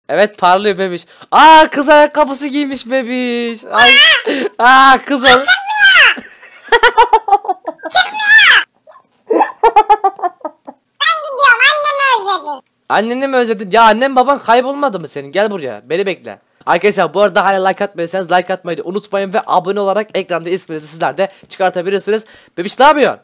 Evet parlıyor bebiş. Aa kız ayakkabısı giymiş bebiş. Ay. Aa kız o. Ben gidiyorum, annemi özledim. Anneni mi özledin? Ya annem baban kaybolmadı mı senin? Gel buraya. Beni bekle. Arkadaşlar bu arada hala like atmayırsanız like atmayı da unutmayın ve abone olarak ekranda isminizi sizler de çıkartabilirsiniz. Bebiş ne yapıyorsun?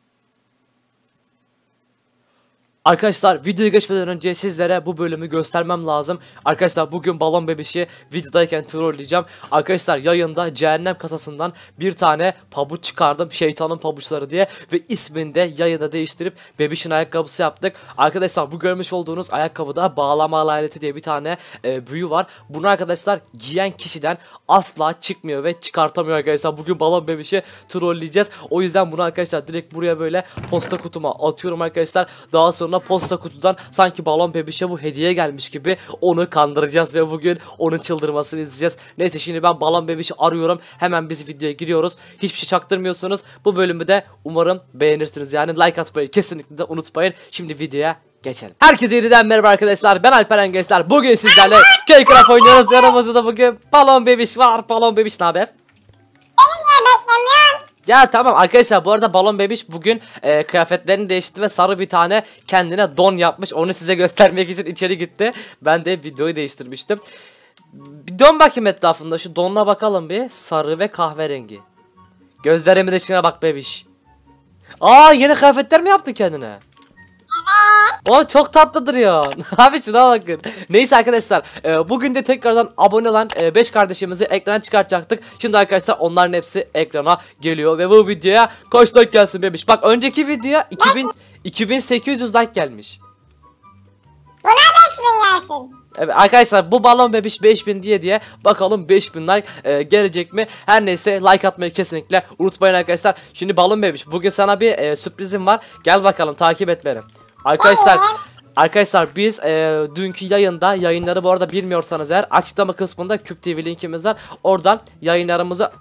Arkadaşlar videoya geçmeden önce sizlere bu bölümü göstermem lazım. Arkadaşlar bugün balon bebişi videodayken trolleyeceğim. Arkadaşlar yayında cehennem kasasından bir tane pabuç çıkardım. Şeytanın pabuçları diye. Ve ismini de yayında değiştirip bebişin ayakkabısı yaptık. Arkadaşlar bu görmüş olduğunuz ayakkabıda bağlama aleti diye bir tane büyü var. Bunu arkadaşlar giyen kişiden asla çıkmıyor ve çıkartamıyor arkadaşlar. Bugün balon bebişi trolleyeceğiz. O yüzden bunu arkadaşlar direkt buraya böyle posta kutuma atıyorum arkadaşlar. Daha sonra posta kutudan sanki balon bebişe bu hediye gelmiş gibi onu kandıracağız ve bugün onun çıldırmasını izleyeceğiz. Neyse şimdi ben balon bebişi arıyorum. Hemen biz videoya giriyoruz. Hiçbir şey çaktırmıyorsunuz. Bu bölümü de umarım beğenirsiniz. Yani like atmayı kesinlikle de unutmayın. Şimdi videoya geçelim. Herkese yeniden merhaba arkadaşlar. Ben Alperen Gençler. Bugün sizlerle Keycraft oynuyoruz. Yanımızda da bugün balon bebiş var. Balon bebiş ne haber? Beni niye beklemiyorsun? Ya tamam arkadaşlar bu arada balon bebiş bugün kıyafetlerini değiştirdi ve sarı bir tane kendine don yapmış. Onu size göstermek için içeri gitti. Ben de videoyu değiştirmiştim. Bir dön bakayım etrafında, şu donuna bakalım bir. Sarı ve kahverengi. Gözlerimin içine bak bebiş. Aa yeni kıyafetler mi yaptın kendine? O çok tatlı duruyor. Abi şuna bakın. Neyse arkadaşlar bugün de tekrardan abone olan 5 kardeşimizi ekrana çıkartacaktık. Şimdi arkadaşlar onların hepsi ekrana geliyor ve bu videoya kaç like gelsin bebiş. Bak önceki videoya 2800 like gelmiş. Buna 5000 gelsin. Evet arkadaşlar bu balon bebiş 5000 diye bakalım 5000 like gelecek mi? Her neyse like atmayı kesinlikle unutmayın arkadaşlar. Şimdi balon bebiş bugün sana bir sürprizim var. Gel bakalım takip et beni. Arkadaşlar biz dünkü yayınları bu arada bilmiyorsanız eğer açıklama kısmında Küp TV linkimiz var. Oradan yayınlarımızı...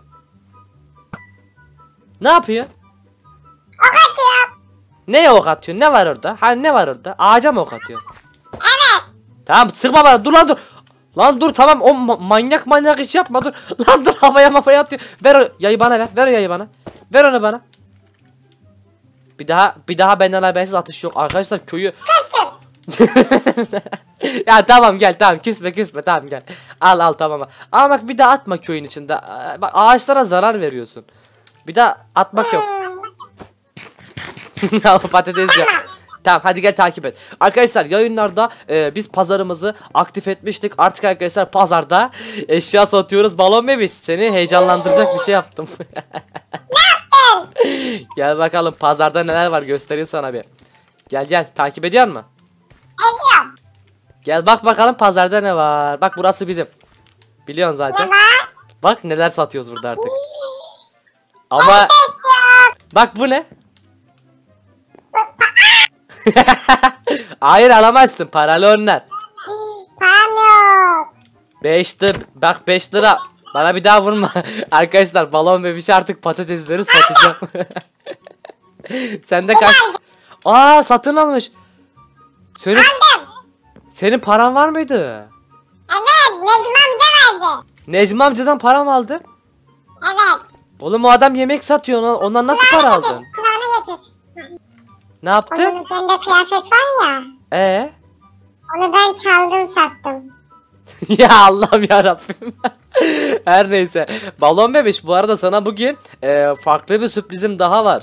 Ne yapıyor? Ok atıyor. Neye ok atıyor? Ne var orada? Hani ne var orada? Ağaca mı ok atıyor? Evet. Tamam sıkma bana, dur lan dur. Lan dur tamam, o manyak iş yapma, dur. Lan dur, havaya atıyor. Ver o yayı bana, ver o yayı bana. Ver onu bana. Bir daha benden habersiz atış yok arkadaşlar, köyü. Ya tamam gel, tamam küsme tamam gel. Al tamam. Ama bak bir daha atma köyün içinde. Bak ağaçlara zarar veriyorsun. Bir daha atmak yok. Patates ya. Tamam hadi gel takip et. Arkadaşlar yayınlarda biz pazarımızı aktif etmiştik. Artık arkadaşlar pazarda eşya satıyoruz. Balon bebiş seni heyecanlandıracak bir şey yaptım. Gel bakalım pazarda neler var göstereyim sana bir. Gel takip ediyor musun? Ediyorum. Gel bak bakalım pazarda ne var. Bak burası bizim. Biliyorsun zaten. Ne var? Bak neler satıyoruz burada artık. Ama bak bu ne? Hayır alamazsın, paralı onlar. Param yok. 5 lira, bak 5 lira. Bana bir daha vurma. Arkadaşlar balon bebiş artık patatesleri satacağım. Sen de kaç? Aa satın almış. Senin paran var mıydı? Evet, Necmi amca verdi. Necmi amcadan para mı aldın? Evet. Oğlum o adam yemek satıyor, ondan nasıl para aldın? Kulağına getir. Ne yaptı? Onun üzerinde kıyafet var ya. Onu ben çaldım sattım. Ya Allah'ım ya Rabbim. Her neyse. Balon bebiş bu arada sana bugün farklı bir sürprizim daha var.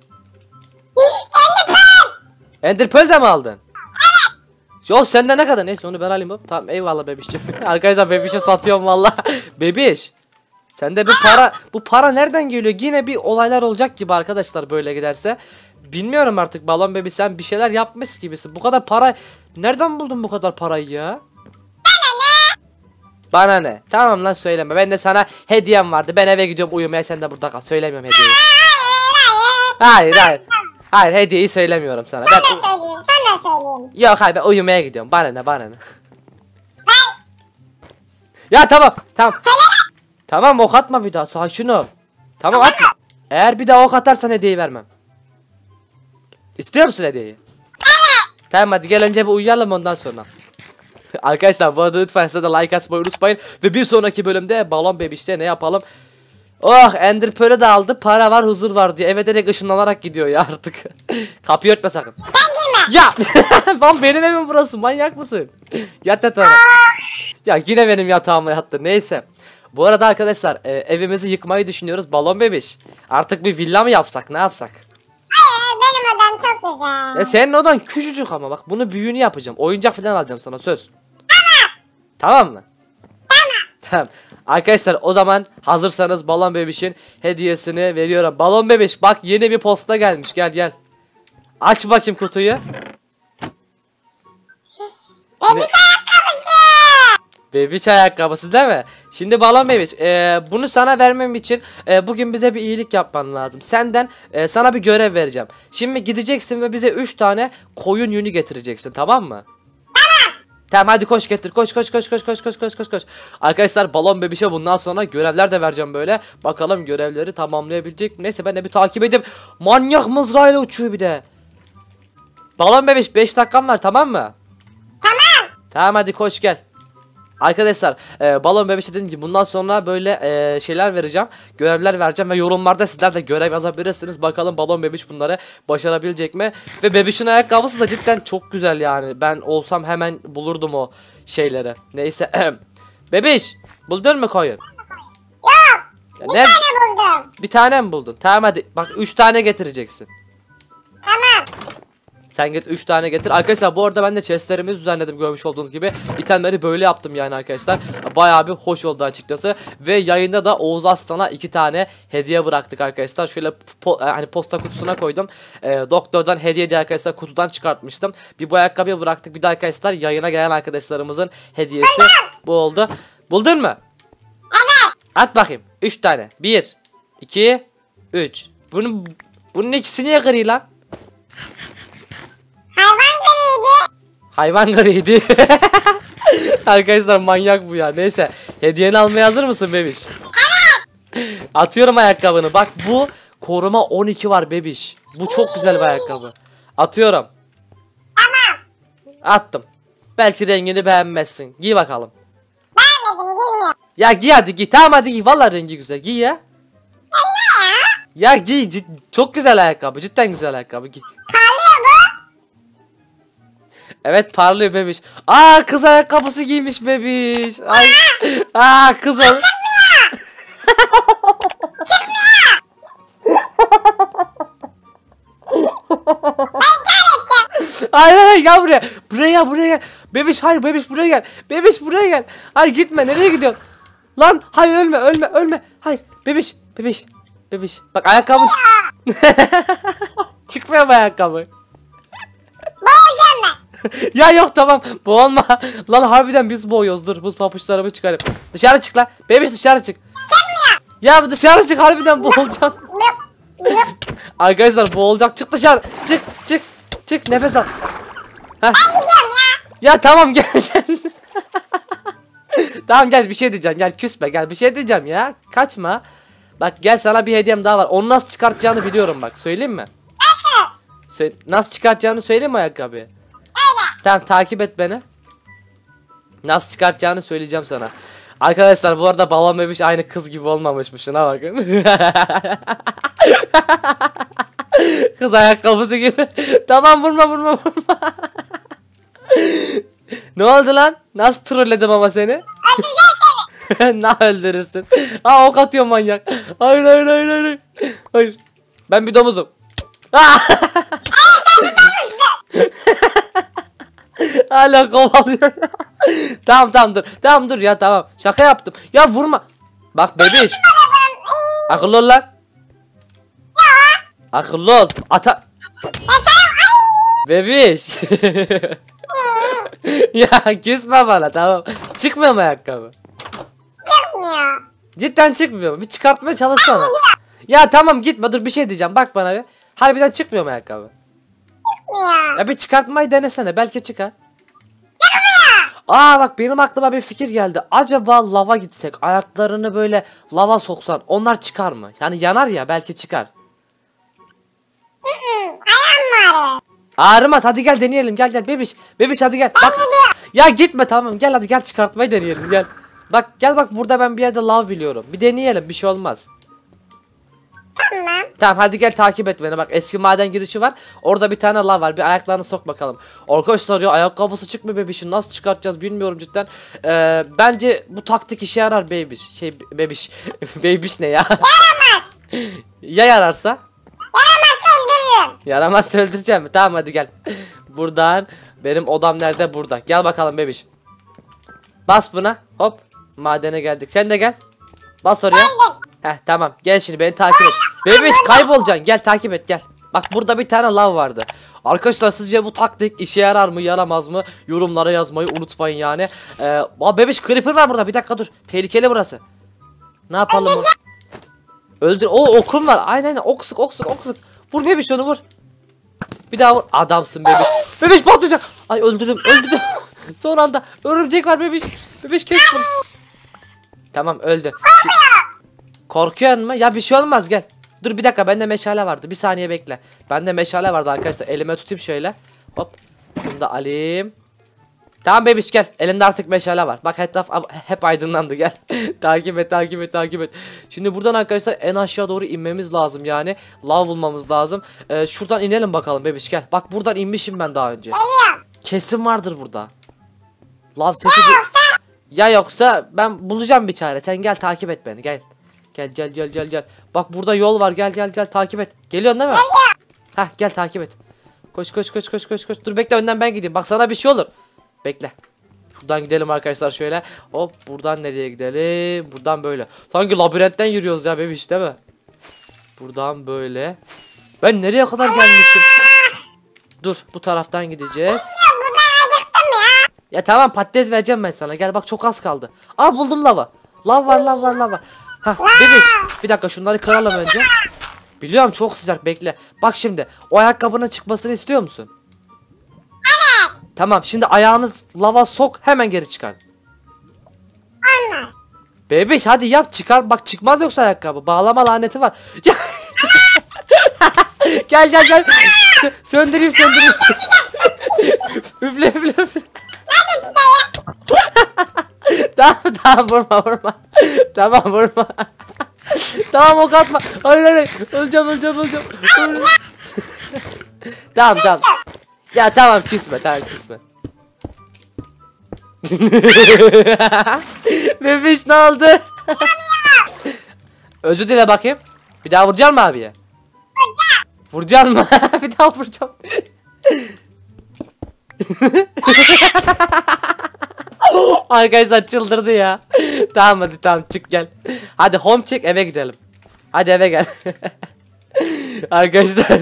Ender Pearl de mi aldın? Yok sende ne kadar? Neyse onu ben alayım hop. Tamam eyvallah bebişciğim. Arkadaşlar bebişe satıyorum valla. Bebiş. Sende bu para nereden geliyor? Yine bir olaylar olacak gibi arkadaşlar böyle giderse. Bilmiyorum artık balon bebiş, sen bir şeyler yapmış gibisin. Bu kadar para nereden buldun bu kadar parayı ya? Bana ne? Tamam lan söyleme. Ben de sana hediyem vardı. Ben eve gidiyorum uyumaya, sen de burada kal. Söylemiyorum hediyeyi. Hayır hediyeyi söylemiyorum sana. Sen de söyleyeyim. Yok hayır ben uyumaya gidiyorum. Bana ne? Ya tamam. Tamam ok atma bir daha, sakin ol. Tamam atma. Eğer bir daha ok atarsan hediyeyi vermem. İstiyor musun hediyeyi? Tamam hadi gel önce bir uyuyalım ondan sonra. Arkadaşlar bu arada lütfen size de like atmayı unutmayın. Ve bir sonraki bölümde balon bebişte ne yapalım? Oh, Ender Pearl'ü de aldı. Para var, huzur var diye. Eve direkt ışınlanarak gidiyor ya artık. Kapıyı örtme sakın. Ya! Lan benim evim burası. Manyak mısın? Yat yatağına. Ya yine benim yatağıma yattı. Neyse. Bu arada arkadaşlar evimizi yıkmayı düşünüyoruz. Balon bebiş. Artık bir villa mı yapsak? Ne yapsak? Hayır, benim odam çok güzel. Senin odan küçücük ama bak bunu büyüğünü yapacağım. Oyuncak falan alacağım sana söz. Tamam mı? Tamam. Arkadaşlar o zaman hazırsanız balon bebişin hediyesini veriyorum. Balon bebiş bak yeni bir posta gelmiş. Gel gel. Aç bakayım kutuyu. Bebiş ayakkabısı. Bebiş ayakkabısı değil mi? Şimdi balon bebiş bunu sana vermem için bugün bize bir iyilik yapman lazım. Senden sana bir görev vereceğim. Şimdi gideceksin ve bize 3 tane koyun yünü getireceksin, tamam mı? Tamam hadi koş getir, koş koş koş koş koş koş koş koş koş. Arkadaşlar balon bebişe bundan sonra görevler de vereceğim böyle. Bakalım görevleri tamamlayabilecek mi? Neyse ben de bir takip edeyim. Manyak mızrağıyla uçuyor bir de. Balon bebiş 5 dakikam var, tamam mı? Tamam. Tamam hadi koş gel. Arkadaşlar balon bebişe dediğim gibi bundan sonra böyle şeyler vereceğim. Görevler vereceğim ve yorumlarda sizler de görev yazabilirsiniz. Bakalım balon bebiş bunları başarabilecek mi? Ve bebişin ayakkabısı da cidden çok güzel yani. Ben olsam hemen bulurdum o şeyleri. Neyse. Bebiş buldun mu koyun? Yok. Ya Bir ne? tane buldum. Bir tane mi buldun? Tamam hadi bak 3 tane getireceksin. Tamam. Sen git 3 tane getir. Arkadaşlar bu arada ben de chestlerimizi düzenledim görmüş olduğunuz gibi. İtemleri böyle yaptım yani arkadaşlar. Bayağı bir hoş oldu açıkçası. Ve yayında da Oğuz Aslan'a 2 tane hediye bıraktık arkadaşlar. Şöyle hani posta kutusuna koydum. Doktordan hediye diye arkadaşlar kutudan çıkartmıştım. Bir bu ayakkabıyı bıraktık. Bir de arkadaşlar yayına gelen arkadaşlarımızın hediyesi bu oldu. Buldun mu? Evet. At bakayım. 3 tane. 1 2 3. Bunun ikisi niye gri lan? Hayvan griydi. Hayvan garıydı. Arkadaşlar manyak bu ya. Neyse. Hediyeni almaya hazır mısın bebiş? Atıyorum ayakkabını. Bak bu koruma 12 var bebiş. Bu çok güzel bir ayakkabı. Atıyorum. Tamam. Attım. Belki rengini beğenmezsin. Giy bakalım. Beğenmedim, giymiyorum. Ya giy hadi giy. Tamam hadi giy. Vallahi rengi güzel. Giy ya. Ne ya? Ya giy. Çok güzel ayakkabı. Cidden güzel ayakkabı. Giy. Parlıyor bu. Evet parlıyor bebiş. Aa kız ayakkabısı giymiş bebiş. Ay. Aa kız ol. Hayır gel buraya. Buraya gel. Bebiş hayır bebiş buraya gel. Bebiş buraya gel. Hayır gitme, nereye gidiyorsun? Lan hayır ölme. Hayır bebiş. Bak ayakkabı. Çıkmıyor mu ayakkabı? Boğulacağım ben. Ya yok tamam boğulma. Lan harbiden biz boğuyoruz, dur buz papuçlarımı çıkarayım. Dışarı çık lan. Bebiş dışarı çık. Ya dışarı çık, harbiden boğulacaksın. Arkadaşlar boğulacak, çık dışarı. Çık nefes al. Heh. Gidiyorum ya. Ya tamam gel. Tamam gel bir şey diyeceğim, gel küsme, gel bir şey diyeceğim ya. Kaçma. Bak gel sana bir hediyem daha var. Onu nasıl çıkartacağını biliyorum bak. Söyleyeyim mi? Nasıl çıkartacağını söyleyeyim mi ayakkabıyı? Öyle. Tamam takip et beni. Nasıl çıkartacağını söyleyeceğim sana. Arkadaşlar bu arada balon bebiş aynı kız gibi olmamışmış, şuna bakın. Kız ayakkabısı gibi. Tamam vurma. Ne oldu lan? Nasıl trolledim ama seni? Ne öldürürsün? Aa ok atıyor manyak. Hayır. Hayır. Ben bir domuzum. Hala kovalıyor. Tamam dur. Tamam dur ya tamam. Şaka yaptım. Ya vurma. Bak bebiş. Akıllı ol lan. Akıllı ol. Bebiş. Ya küsme bana tamam. Çıkmıyor mu ayakkabı? Çıkmıyor. Cidden çıkmıyor mu? Bir çıkartmaya çalışsana. Ya tamam gitme, dur bir şey diyeceğim. Bak bana bir. Harbiden çıkmıyor mu ayakkabı? Çıkmıyor. Ya bir çıkartmayı denesene, belki çıkar. Aa bak benim aklıma bir fikir geldi. Acaba lava gitsek, ayaklarını böyle lava soksan onlar çıkar mı? Yani yanar ya, belki çıkar. Ayağım ağrıyor. Ağrımaz, hadi gel deneyelim, gel bebiş. Bebiş hadi gel. Bak. Ya gitme, tamam gel, hadi gel çıkartmayı deneyelim, gel. Bak gel, bak burada ben bir yerde lav biliyorum. Bir deneyelim, bir şey olmaz. Tamam. Tamam hadi gel, takip et beni. Bak eski maden girişi var. Orada bir tane lav var. Bir ayaklarını sok bakalım. Arkadaşlar ya, ayakkabısı çıkmıyor bebişin. Nasıl çıkartacağız bilmiyorum cidden. Bence bu taktik işe yarar bebiş. Bebiş. Bebiş ne ya? Yaramaz. Ya yararsa? Yaramaz öldürürüm. Yaramazsa öldüreceğim mi? Tamam hadi gel. Buradan benim odam nerede? Burada. Gel bakalım bebiş. Bas buna. Hop. Madene geldik. Sen de gel. Bas oraya. Heh tamam. Gel şimdi beni takip et. Bebiş kaybolacaksın. Gel takip et gel. Bak burada bir tane lav vardı. Arkadaşlar sizce bu taktik işe yarar mı yaramaz mı? Yorumlara yazmayı unutmayın yani. Bebiş creeper var burada. Bir dakika dur. Tehlikeli burası. Ne yapalım? Öldür. O okum var. Aynen ok sık. Vur bebiş, onu vur. Bir daha vur. Adamsın bebiş. Bebiş patlayacak. Ay öldürdüm. Son anda. Örümcek var bebiş. Bebiş kes bunu. Tamam öldü. Korkuyor mu? Ya bir şey olmaz, gel. Dur bir dakika, bende meşale vardı. Bir saniye bekle. Bende meşale vardı arkadaşlar. Elime tutayım şöyle. Hop. Şunu da alayım. Tamam bebiş gel. Elinde artık meşale var. Bak etraf hep aydınlandı, gel. takip et. Şimdi buradan arkadaşlar en aşağı doğru inmemiz lazım yani. Lav bulmamız lazım. Şuradan inelim bakalım bebiş, gel. Bak buradan inmişim ben daha önce. Kesin vardır burada. Lav sesi. Ya yoksa ben bulacağım bir çare. Sen gel takip et beni, gel. Gel. Bak burada yol var, gel takip et. Geliyorsun değil mi? Heh gel takip et. Koş. Dur bekle, önden ben gideyim. Bak sana bir şey olur. Bekle. Şuradan gidelim arkadaşlar şöyle. Hop buradan nereye gidelim? Buradan böyle. Sanki labirentten yürüyoruz ya bebiş, değil mi? Buradan böyle. Ben nereye kadar gelmişim? Dur bu taraftan gideceğiz. Ya tamam patates vereceğim ben sana. Gel bak çok az kaldı. Aa buldum lava. Lav var. Hah bebiş. Bir dakika şunları kıralım önce. Biliyorum çok sıcak, bekle. Bak şimdi o ayakkabının çıkmasını istiyor musun? Evet. Tamam şimdi ayağını lava sok, hemen geri çıkar. Anne. Bebiş hadi yap, çıkar. Bak çıkmaz yoksa ayakkabı. Bağlama laneti var. Gel. Söndüreyim. Üfle. Tamam vurma. Tamam vurma. Tamam ok atma. Hayır. Öleceğim. Tamam. Ya tamam küsme. Bebiş ne oldu? Özür dile bakayım. Bir daha vuracak mı abiye? Vuracak mı? Bir daha vuracağım. Arkadaşlar çıldırdı ya. Tamam çık gel. Hadi home çek, eve gidelim. Hadi eve gel. Arkadaşlar.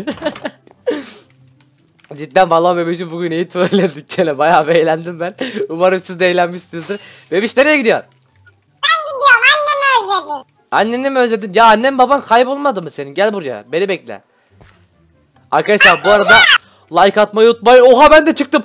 Cidden vallahi bebişim bugün iyi trolledik gene. Bayağı eğlendim ben. Umarım siz de eğlenmişsinizdir. Bebiş nereye gidiyor? Ben gidiyorum, annemi özledim. Anneni mi özledin? Ya annem baban kaybolmadı mı senin? Gel buraya. Beni bekle. Arkadaşlar bu arada like atmayı unutmayın. Oha ben de çıktım.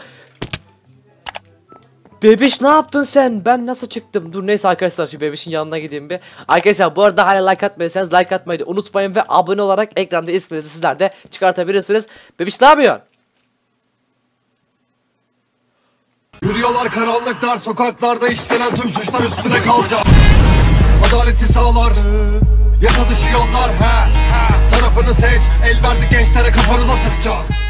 Bebiş ne yaptın sen? Ben nasıl çıktım? Dur neyse arkadaşlar şu bebişin yanına gideyim bir. Arkadaşlar bu arada hala like atmayırsanız like atmayı da unutmayın ve abone olarak ekranda isminizi sizler de çıkartabilirsiniz. Bebiş ne yapıyorsun? Yürüyorlar karanlık dar sokaklarda, işlenen tüm suçlar üstüne kalacak. Adaleti sağlar, yasa dışı yollar. Tarafını seç, el verdi gençlere kafanıza sıkacak.